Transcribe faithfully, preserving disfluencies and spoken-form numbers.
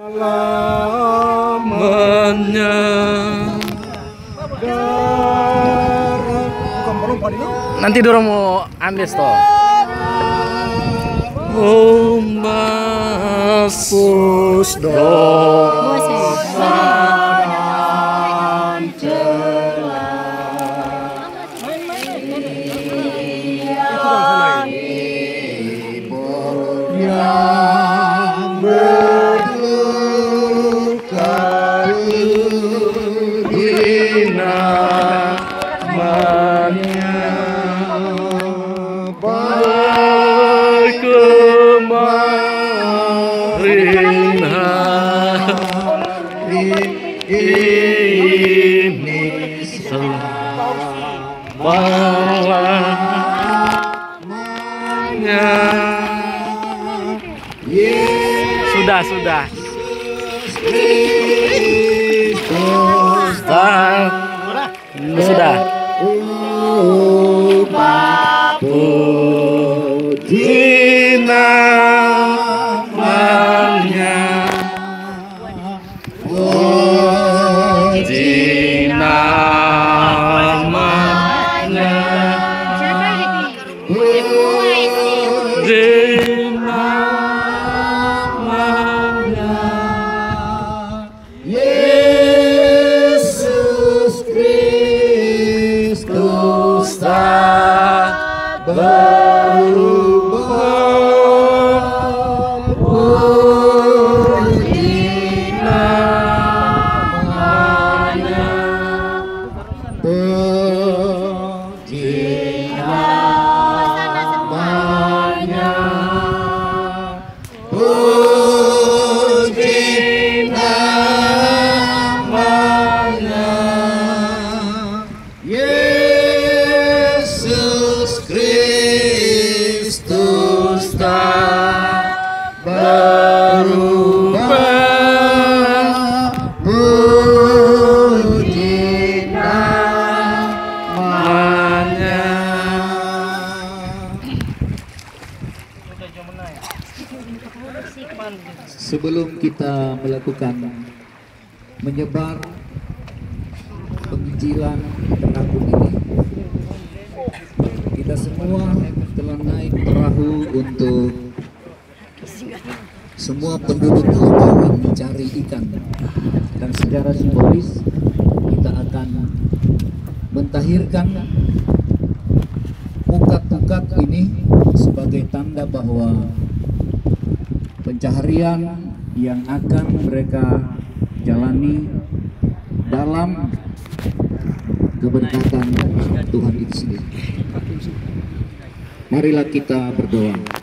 Lamanya nanti dorong mau ambil toh. Membasuh dosa dan celah yang berluka di namanya berkemarin hari ini selamanya. Sudah, sudah. Sudah. Di namanya, di namanya, di namanya, Yesus Kristus tak berubah, di namanya, di namanya, di namanya, Yesus Kristus tak berubah, puji namanya. Sebelum kita melakukan menyebar penginjilan terapung ini, kita semua telah naik perahu untuk semua penduduk Teluk mencari ikan, dan secara simbolis kita akan mentahirkan pukat-pukat ini sebagai tanda bahwa pencaharian yang akan mereka jalani dalam keberkatan Tuhan itu sendiri. Marilah kita berdoa.